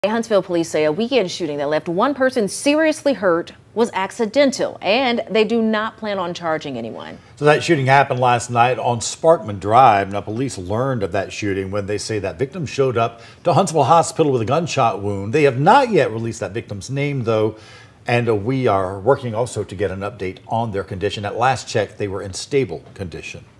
Huntsville police say a weekend shooting that left one person seriously hurt was accidental, and they do not plan on charging anyone. So that shooting happened last night on Sparkman Drive. Now, police learned of that shooting when they say that victim showed up to Huntsville Hospital with a gunshot wound. They have not yet released that victim's name, though, and we are working also to get an update on their condition. At last check, they were in stable condition.